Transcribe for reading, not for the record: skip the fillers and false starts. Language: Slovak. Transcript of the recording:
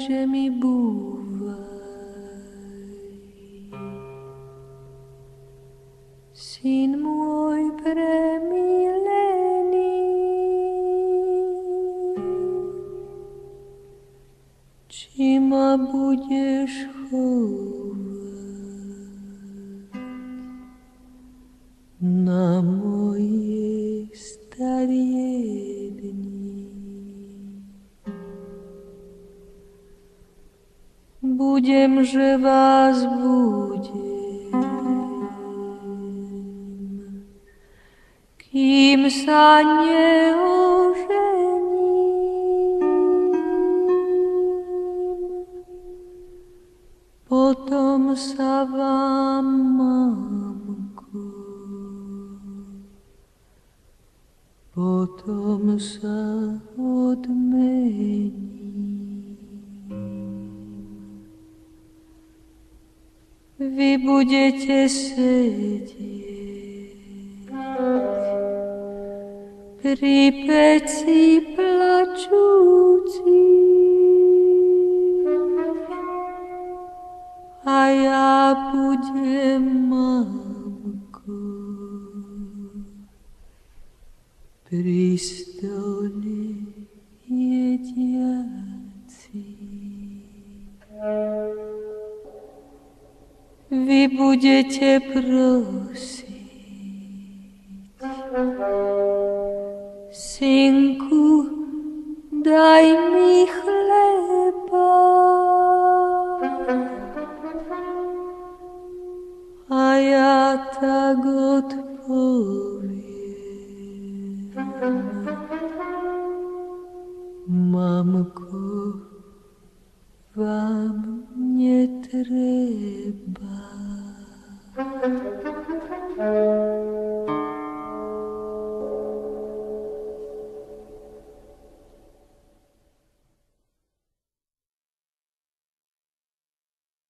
že mi búvaj. Syn môj premilený, či ma budeš chovať na moje starie dni. Budem, že vás budem, kým sa neožením. Potom sa vám, mamko, potom sa odmením. Vy budete sedieť pri peci plačúci a ja budem, mamko, pri stole jediaci. Vy budete prosiť, synku, daj mi chleba. A ja tak odpoviem, mamko, vám netreba.